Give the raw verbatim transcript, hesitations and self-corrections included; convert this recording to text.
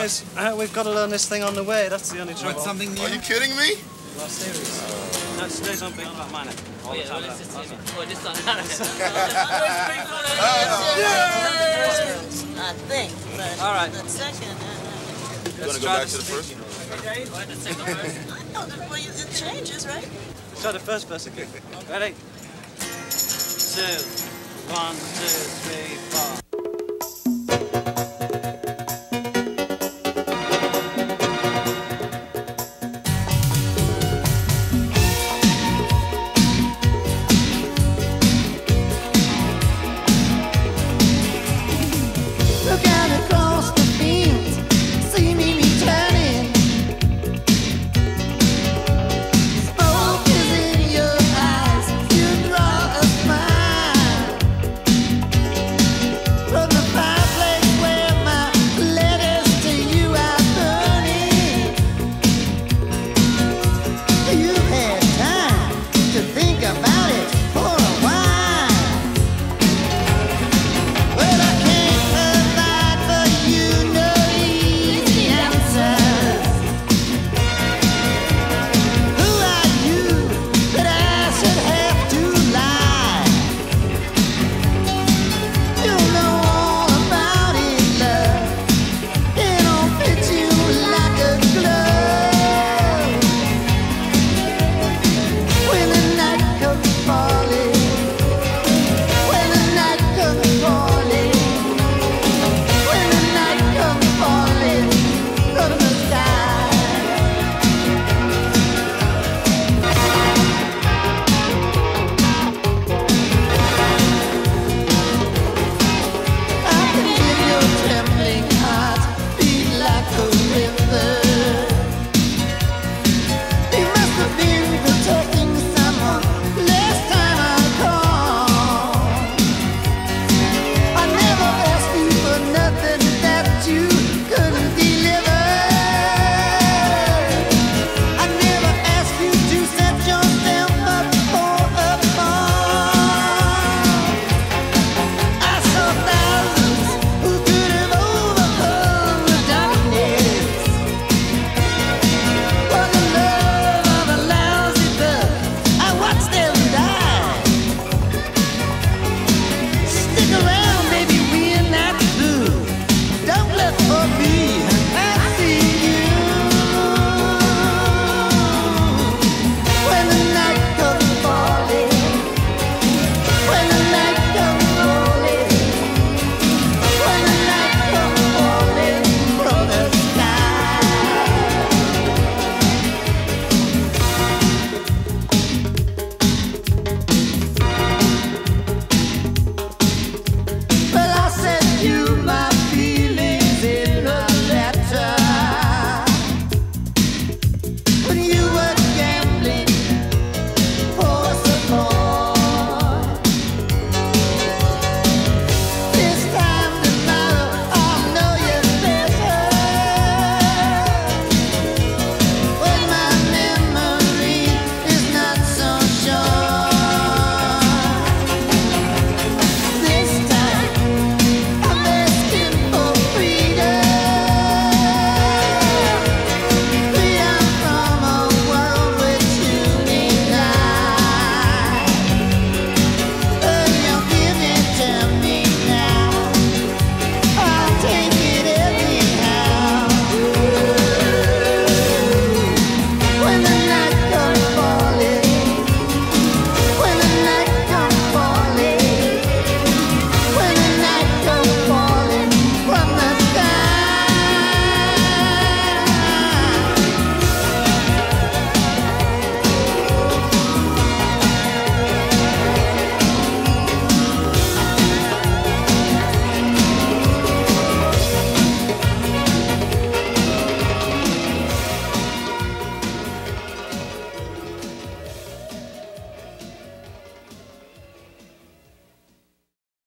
guys, uh, we've got to learn this thing on the way. That's the only trouble. What, something new? Are you kidding me? Well, serious. No, today's on being about minor. All the time. Oh, this time. I think, but all right. The second. Uh, you want to go back to the first? I know the way it changes, right? Let's try the first verse again. Ready? Two. One, two, three, four.